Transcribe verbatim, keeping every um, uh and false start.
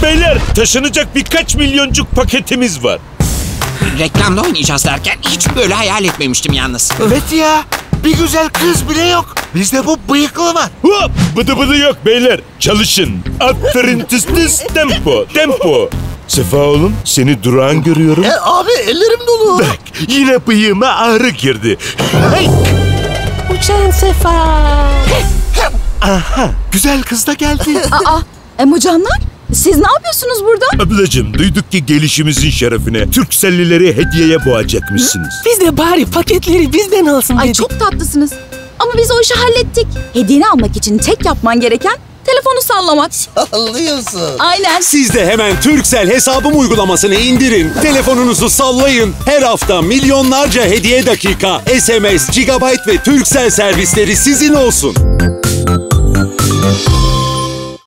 beyler, taşınacak birkaç milyoncuk paketimiz var. Reklamda oynayacağız derken hiç böyle hayal etmemiştim yalnız. Evet ya. Bir güzel kız bile yok. Bizde bu bıyıklı var. Hop! Bıdı bıdı yok beyler. Çalışın. Aferin tıs tıs tempo. Tempo. Sefa oğlum, seni durağan görüyorum. E, abi ellerim dolu. Bak, yine bıyığıma ağrı girdi. Hey! Uçan Sefa. Aha, güzel kız da geldi. Aa, emocanlar? Siz ne yapıyorsunuz burada? Ablacığım, duyduk ki gelişimizin şerefine Türkcellileri hediyeye boğacakmışsınız. Biz de bari paketleri bizden alsın Ay dedik. çok tatlısınız. Ama biz o işi hallettik. Hediyeni almak için tek yapman gereken telefonu sallamak. Sallıyorsun. Aynen. Siz de hemen Turkcell hesabım uygulamasını indirin. Telefonunuzu sallayın. Her hafta milyonlarca hediye dakika, S M S, gigabyte ve Turkcell servisleri sizin olsun.